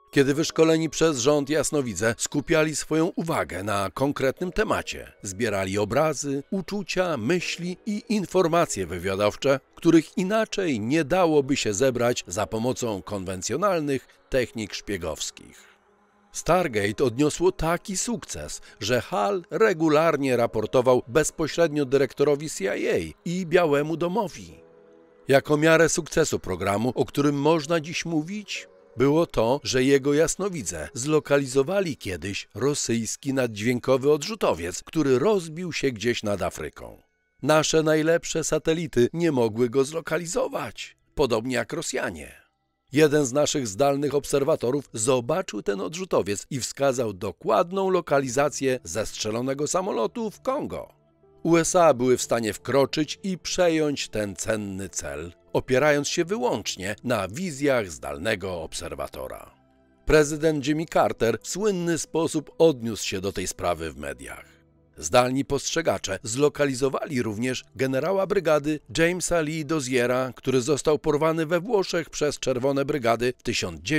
Kiedy wyszkoleni przez rząd jasnowidze skupiali swoją uwagę na konkretnym temacie, zbierali obrazy, uczucia, myśli i informacje wywiadowcze, których inaczej nie dałoby się zebrać za pomocą konwencjonalnych technik szpiegowskich. Stargate odniosło taki sukces, że Hall regularnie raportował bezpośrednio dyrektorowi CIA i Białemu Domowi. Jako miarę sukcesu programu, o którym można dziś mówić, było to, że jego jasnowidze zlokalizowali kiedyś rosyjski naddźwiękowy odrzutowiec, który rozbił się gdzieś nad Afryką. Nasze najlepsze satelity nie mogły go zlokalizować, podobnie jak Rosjanie. Jeden z naszych zdalnych obserwatorów zobaczył ten odrzutowiec i wskazał dokładną lokalizację zestrzelonego samolotu w Kongo. USA były w stanie wkroczyć i przejąć ten cenny cel, opierając się wyłącznie na wizjach zdalnego obserwatora. Prezydent Jimmy Carter w słynny sposób odniósł się do tej sprawy w mediach. Zdalni postrzegacze zlokalizowali również generała brygady Jamesa Lee Doziera, który został porwany we Włoszech przez Czerwone Brygady w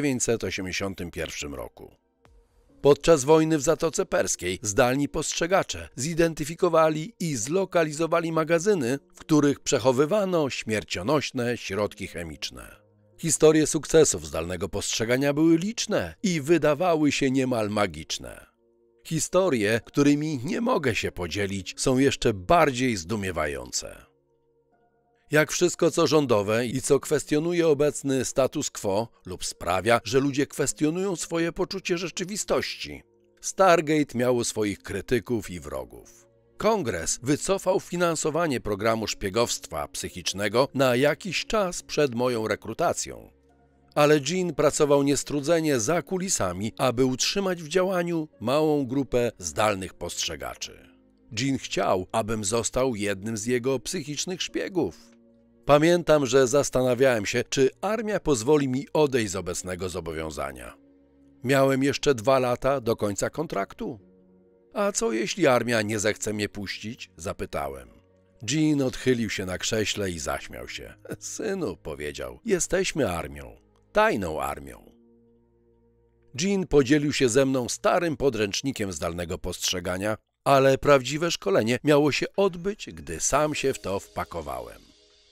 1981 roku. Podczas wojny w Zatoce Perskiej zdalni postrzegacze zidentyfikowali i zlokalizowali magazyny, w których przechowywano śmiercionośne środki chemiczne. Historie sukcesów zdalnego postrzegania były liczne i wydawały się niemal magiczne. Historie, którymi nie mogę się podzielić, są jeszcze bardziej zdumiewające. Jak wszystko co rządowe i co kwestionuje obecny status quo lub sprawia, że ludzie kwestionują swoje poczucie rzeczywistości, Stargate miało swoich krytyków i wrogów. Kongres wycofał finansowanie programu szpiegostwa psychicznego na jakiś czas przed moją rekrutacją. Ale Gene pracował niestrudzenie za kulisami, aby utrzymać w działaniu małą grupę zdalnych postrzegaczy. Gene chciał, abym został jednym z jego psychicznych szpiegów. Pamiętam, że zastanawiałem się, czy armia pozwoli mi odejść z obecnego zobowiązania. Miałem jeszcze 2 lata do końca kontraktu. A co jeśli armia nie zechce mnie puścić? Zapytałem. Gene odchylił się na krześle i zaśmiał się. Synu, powiedział, jesteśmy armią. Tajną armią. Gene podzielił się ze mną starym podręcznikiem zdalnego postrzegania, ale prawdziwe szkolenie miało się odbyć, gdy sam się w to wpakowałem.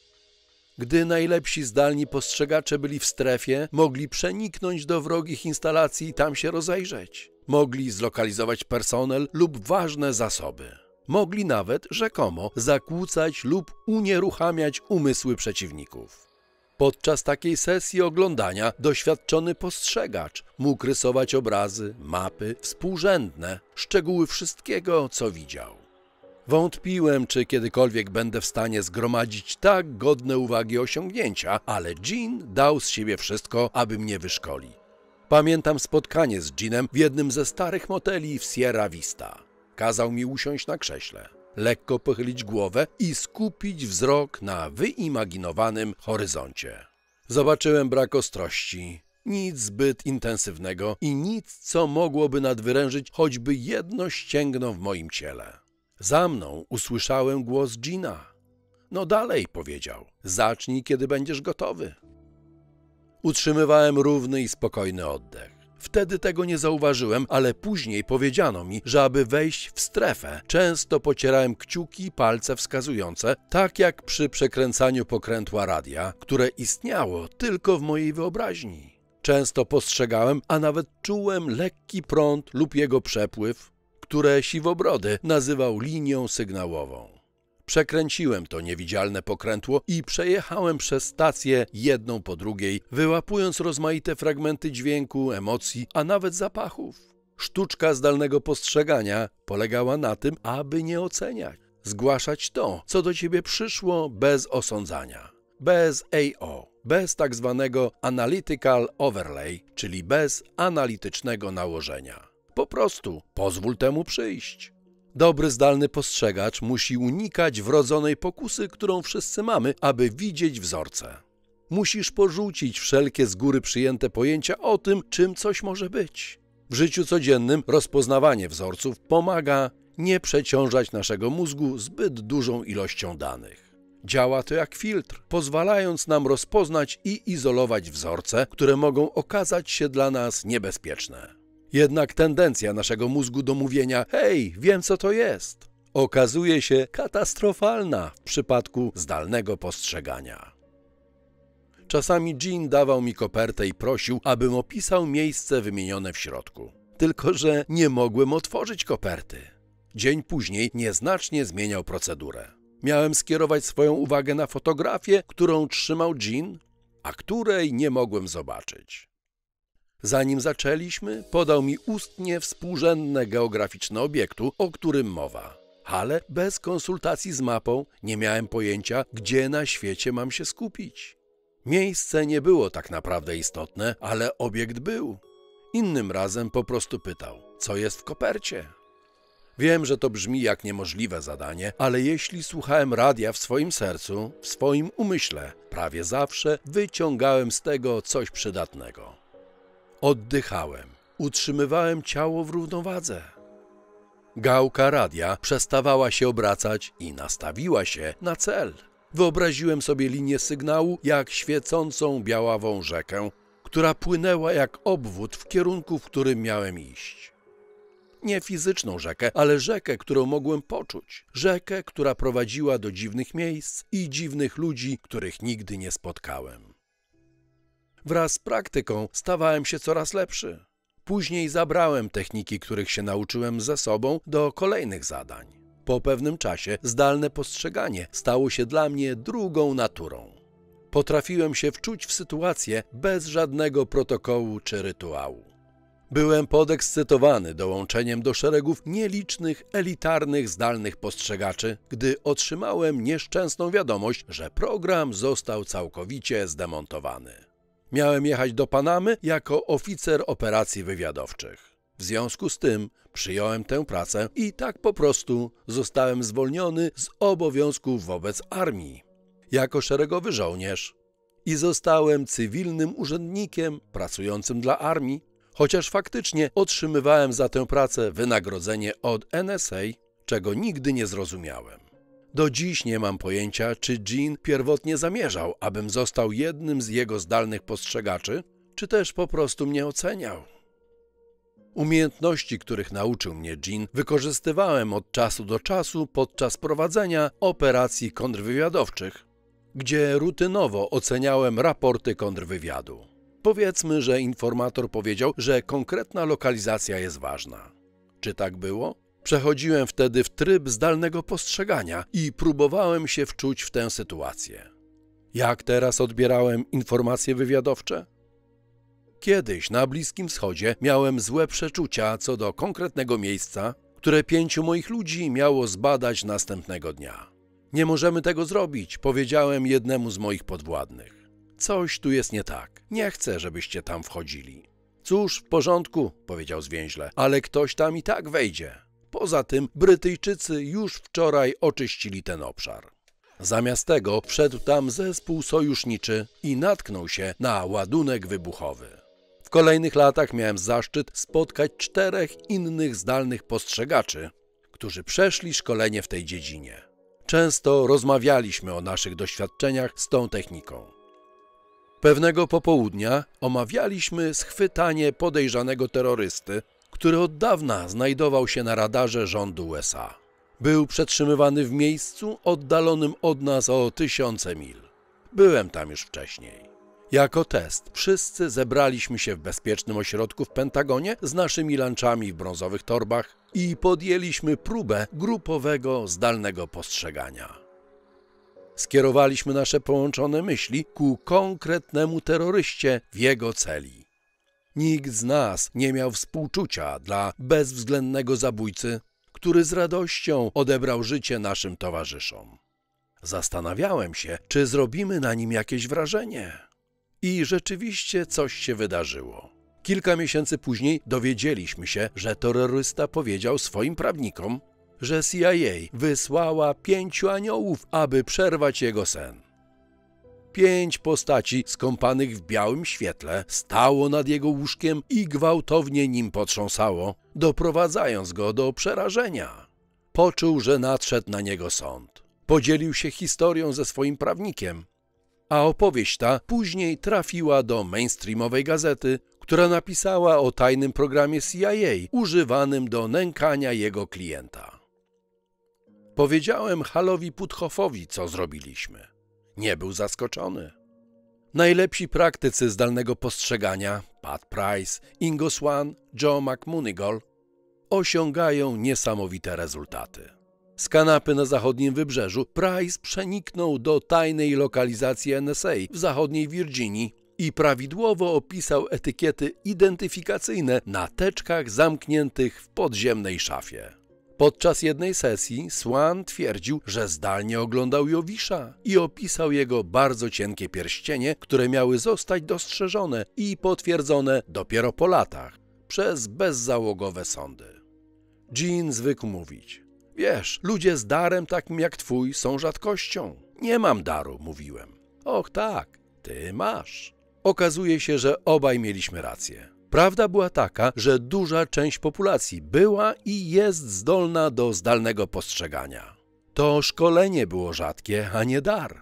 Gdy najlepsi zdalni postrzegacze byli w strefie, mogli przeniknąć do wrogich instalacji i tam się rozejrzeć. Mogli zlokalizować personel lub ważne zasoby. Mogli nawet, rzekomo, zakłócać lub unieruchamiać umysły przeciwników. Podczas takiej sesji oglądania doświadczony postrzegacz mógł rysować obrazy, mapy, współrzędne, szczegóły wszystkiego, co widział. Wątpiłem, czy kiedykolwiek będę w stanie zgromadzić tak godne uwagi osiągnięcia, ale Gene dał z siebie wszystko, aby mnie wyszkoli. Pamiętam spotkanie z Genem w jednym ze starych moteli w Sierra Vista. Kazał mi usiąść na krześle, lekko pochylić głowę i skupić wzrok na wyimaginowanym horyzoncie. Zobaczyłem brak ostrości, nic zbyt intensywnego i nic, co mogłoby nadwyrężyć choćby jedno ścięgno w moim ciele. Za mną usłyszałem głos Gina. No dalej, powiedział, zacznij, kiedy będziesz gotowy. Utrzymywałem równy i spokojny oddech. Wtedy tego nie zauważyłem, ale później powiedziano mi, że aby wejść w strefę, często pocierałem kciuki i palce wskazujące, tak jak przy przekręcaniu pokrętła radia, które istniało tylko w mojej wyobraźni. Często postrzegałem, a nawet czułem lekki prąd lub jego przepływ, które Siwobrody nazywał linią sygnałową. Przekręciłem to niewidzialne pokrętło i przejechałem przez stacje jedną po drugiej, wyłapując rozmaite fragmenty dźwięku, emocji, a nawet zapachów. Sztuczka zdalnego postrzegania polegała na tym, aby nie oceniać, zgłaszać to, co do ciebie przyszło bez osądzania, bez AO, bez tak zwanego analytical overlay, czyli bez analitycznego nałożenia. Po prostu pozwól temu przyjść. Dobry zdalny postrzegacz musi unikać wrodzonej pokusy, którą wszyscy mamy, aby widzieć wzorce. Musisz porzucić wszelkie z góry przyjęte pojęcia o tym, czym coś może być. W życiu codziennym rozpoznawanie wzorców pomaga nie przeciążać naszego mózgu zbyt dużą ilością danych. Działa to jak filtr, pozwalając nam rozpoznać i izolować wzorce, które mogą okazać się dla nas niebezpieczne. Jednak tendencja naszego mózgu do mówienia „hej, wiem co to jest” okazuje się katastrofalna w przypadku zdalnego postrzegania. Czasami Jean dawał mi kopertę i prosił, abym opisał miejsce wymienione w środku. Tylko że nie mogłem otworzyć koperty. Dzień później nieznacznie zmieniał procedurę. Miałem skierować swoją uwagę na fotografię, którą trzymał Jean, a której nie mogłem zobaczyć. Zanim zaczęliśmy, podał mi ustnie współrzędne geograficzne obiektu, o którym mowa. Ale bez konsultacji z mapą nie miałem pojęcia, gdzie na świecie mam się skupić. Miejsce nie było tak naprawdę istotne, ale obiekt był. Innym razem po prostu pytał, co jest w kopercie. Wiem, że to brzmi jak niemożliwe zadanie, ale jeśli słuchałem radia w swoim sercu, w swoim umyśle, prawie zawsze wyciągałem z tego coś przydatnego. Oddychałem, utrzymywałem ciało w równowadze. Gałka radia przestawała się obracać i nastawiła się na cel. Wyobraziłem sobie linię sygnału jak świecącą białawą rzekę, która płynęła jak obwód w kierunku, w którym miałem iść. Nie fizyczną rzekę, ale rzekę, którą mogłem poczuć. Rzekę, która prowadziła do dziwnych miejsc i dziwnych ludzi, których nigdy nie spotkałem. Wraz z praktyką stawałem się coraz lepszy. Później zabrałem techniki, których się nauczyłem ze sobą, do kolejnych zadań. Po pewnym czasie zdalne postrzeganie stało się dla mnie drugą naturą. Potrafiłem się wczuć w sytuację bez żadnego protokołu czy rytuału. Byłem podekscytowany dołączeniem do szeregów nielicznych, elitarnych, zdalnych postrzegaczy, gdy otrzymałem nieszczęsną wiadomość, że program został całkowicie zdemontowany. Miałem jechać do Panamy jako oficer operacji wywiadowczych. W związku z tym przyjąłem tę pracę i tak po prostu zostałem zwolniony z obowiązków wobec armii. Jako szeregowy żołnierz i zostałem cywilnym urzędnikiem pracującym dla armii, chociaż faktycznie otrzymywałem za tę pracę wynagrodzenie od NSA, czego nigdy nie zrozumiałem. Do dziś nie mam pojęcia, czy Jean pierwotnie zamierzał, abym został jednym z jego zdalnych postrzegaczy, czy też po prostu mnie oceniał. Umiejętności, których nauczył mnie Jean, wykorzystywałem od czasu do czasu podczas prowadzenia operacji kontrwywiadowczych, gdzie rutynowo oceniałem raporty kontrwywiadu. Powiedzmy, że informator powiedział, że konkretna lokalizacja jest ważna. Czy tak było? Przechodziłem wtedy w tryb zdalnego postrzegania i próbowałem się wczuć w tę sytuację. Jak teraz odbierałem informacje wywiadowcze? Kiedyś na Bliskim Wschodzie miałem złe przeczucia co do konkretnego miejsca, które 5 moich ludzi miało zbadać następnego dnia. Nie możemy tego zrobić, powiedziałem jednemu z moich podwładnych. Coś tu jest nie tak. Nie chcę, żebyście tam wchodzili. Cóż, w porządku, powiedział zwięźle, ale ktoś tam i tak wejdzie. Poza tym Brytyjczycy już wczoraj oczyścili ten obszar. Zamiast tego wszedł tam zespół sojuszniczy i natknął się na ładunek wybuchowy. W kolejnych latach miałem zaszczyt spotkać 4 innych zdalnych postrzegaczy, którzy przeszli szkolenie w tej dziedzinie. Często rozmawialiśmy o naszych doświadczeniach z tą techniką. Pewnego popołudnia omawialiśmy schwytanie podejrzanego terrorysty, który od dawna znajdował się na radarze rządu USA. Był przetrzymywany w miejscu oddalonym od nas o 1000 mil. Byłem tam już wcześniej. Jako test wszyscy zebraliśmy się w bezpiecznym ośrodku w Pentagonie z naszymi lunchami w brązowych torbach i podjęliśmy próbę grupowego zdalnego postrzegania. Skierowaliśmy nasze połączone myśli ku konkretnemu terroryście w jego celi. Nikt z nas nie miał współczucia dla bezwzględnego zabójcy, który z radością odebrał życie naszym towarzyszom. Zastanawiałem się, czy zrobimy na nim jakieś wrażenie. I rzeczywiście coś się wydarzyło. Kilka miesięcy później dowiedzieliśmy się, że terrorysta powiedział swoim prawnikom, że CIA wysłała 5 aniołów, aby przerwać jego sen. 5 postaci skąpanych w białym świetle stało nad jego łóżkiem i gwałtownie nim potrząsało, doprowadzając go do przerażenia. Poczuł, że nadszedł na niego sąd. Podzielił się historią ze swoim prawnikiem, a opowieść ta później trafiła do mainstreamowej gazety, która napisała o tajnym programie CIA używanym do nękania jego klienta. Powiedziałem Halowi Puthoffowi, co zrobiliśmy. Nie był zaskoczony. Najlepsi praktycy zdalnego postrzegania, Pat Price, Ingo Swann, Joe McMoneagle, osiągają niesamowite rezultaty. Z kanapy na zachodnim wybrzeżu Price przeniknął do tajnej lokalizacji NSA w zachodniej Virginii i prawidłowo opisał etykiety identyfikacyjne na teczkach zamkniętych w podziemnej szafie. Podczas jednej sesji Swann twierdził, że zdalnie oglądał Jowisza i opisał jego bardzo cienkie pierścienie, które miały zostać dostrzeżone i potwierdzone dopiero po latach przez bezzałogowe sondy. Gene zwykł mówić: wiesz, ludzie z darem takim jak twój są rzadkością. Nie mam daru, mówiłem. Och tak, ty masz. Okazuje się, że obaj mieliśmy rację. Prawda była taka, że duża część populacji była i jest zdolna do zdalnego postrzegania. To szkolenie było rzadkie, a nie dar.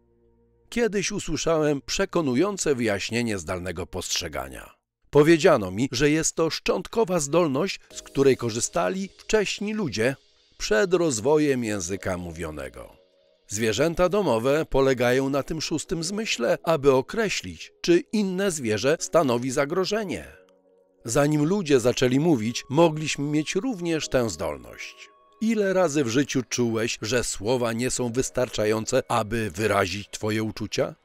Kiedyś usłyszałem przekonujące wyjaśnienie zdalnego postrzegania. Powiedziano mi, że jest to szczątkowa zdolność, z której korzystali wcześni ludzie przed rozwojem języka mówionego. Zwierzęta domowe polegają na tym szóstym zmyśle, aby określić, czy inne zwierzę stanowi zagrożenie. Zanim ludzie zaczęli mówić, mogliśmy mieć również tę zdolność. Ile razy w życiu czułeś, że słowa nie są wystarczające, aby wyrazić twoje uczucia?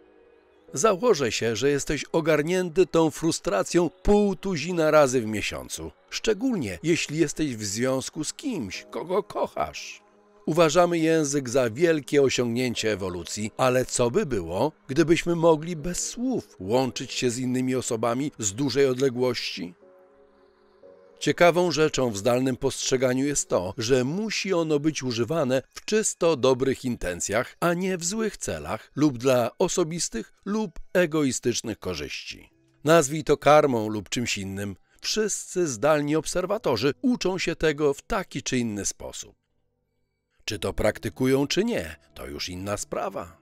Założę się, że jesteś ogarnięty tą frustracją 500 razy w miesiącu, szczególnie jeśli jesteś w związku z kimś, kogo kochasz. Uważamy język za wielkie osiągnięcie ewolucji, ale co by było, gdybyśmy mogli bez słów łączyć się z innymi osobami z dużej odległości? Ciekawą rzeczą w zdalnym postrzeganiu jest to, że musi ono być używane w czysto dobrych intencjach, a nie w złych celach lub dla osobistych lub egoistycznych korzyści. Nazwij to karmą lub czymś innym. Wszyscy zdalni obserwatorzy uczą się tego w taki czy inny sposób. Czy to praktykują, czy nie, to już inna sprawa.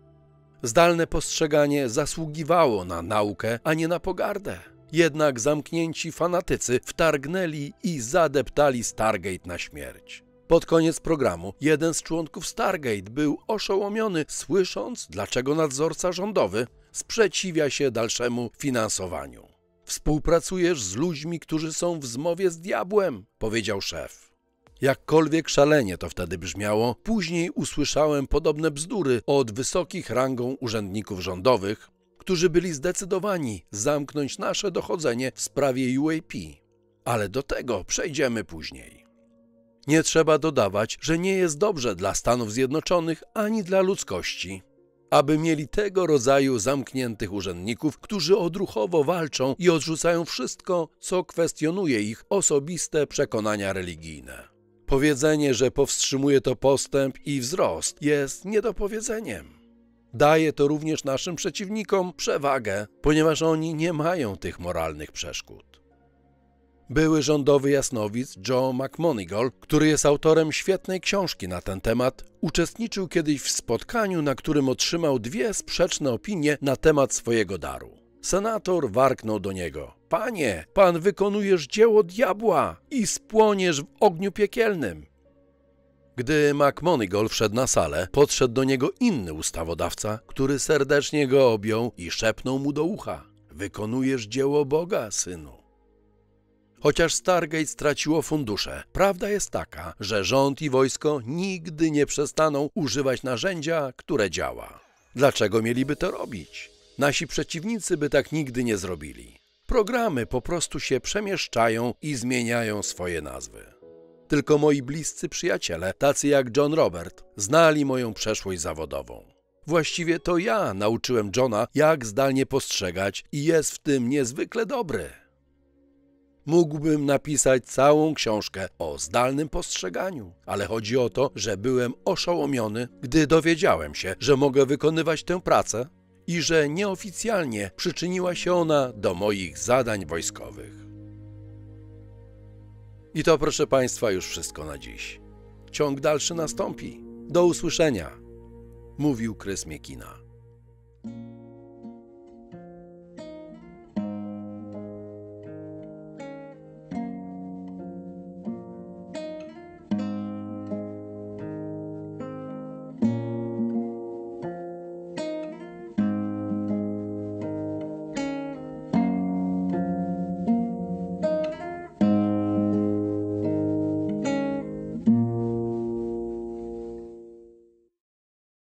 Zdalne postrzeganie zasługiwało na naukę, a nie na pogardę. Jednak zamknięci fanatycy wtargnęli i zadeptali Stargate na śmierć. Pod koniec programu jeden z członków Stargate był oszołomiony, słysząc, dlaczego nadzorca rządowy sprzeciwia się dalszemu finansowaniu. Współpracujesz z ludźmi, którzy są w zmowie z diabłem, powiedział szef. Jakkolwiek szalenie to wtedy brzmiało, później usłyszałem podobne bzdury od wysokich rangą urzędników rządowych, którzy byli zdecydowani zamknąć nasze dochodzenie w sprawie UAP. Ale do tego przejdziemy później. Nie trzeba dodawać, że nie jest dobrze dla Stanów Zjednoczonych ani dla ludzkości, aby mieli tego rodzaju zamkniętych urzędników, którzy odruchowo walczą i odrzucają wszystko, co kwestionuje ich osobiste przekonania religijne. Powiedzenie, że powstrzymuje to postęp i wzrost, jest niedopowiedzeniem. Daje to również naszym przeciwnikom przewagę, ponieważ oni nie mają tych moralnych przeszkód. Były rządowy jasnowic Joe McMoneagle, który jest autorem świetnej książki na ten temat, uczestniczył kiedyś w spotkaniu, na którym otrzymał dwie sprzeczne opinie na temat swojego daru. Senator warknął do niego: Panie, pan wykonujesz dzieło diabła i spłoniesz w ogniu piekielnym. Gdy McMoneagle wszedł na salę, podszedł do niego inny ustawodawca, który serdecznie go objął i szepnął mu do ucha: wykonujesz dzieło Boga, synu. Chociaż Stargate straciło fundusze, prawda jest taka, że rząd i wojsko nigdy nie przestaną używać narzędzia, które działa. Dlaczego mieliby to robić? Nasi przeciwnicy by tak nigdy nie zrobili. Programy po prostu się przemieszczają i zmieniają swoje nazwy. Tylko moi bliscy przyjaciele, tacy jak John Robert, znali moją przeszłość zawodową. Właściwie to ja nauczyłem Johna, jak zdalnie postrzegać i jest w tym niezwykle dobry. Mógłbym napisać całą książkę o zdalnym postrzeganiu, ale chodzi o to, że byłem oszołomiony, gdy dowiedziałem się, że mogę wykonywać tę pracę i że nieoficjalnie przyczyniła się ona do moich zadań wojskowych. I to, proszę Państwa, już wszystko na dziś. Ciąg dalszy nastąpi. Do usłyszenia, mówił Chris Miekina.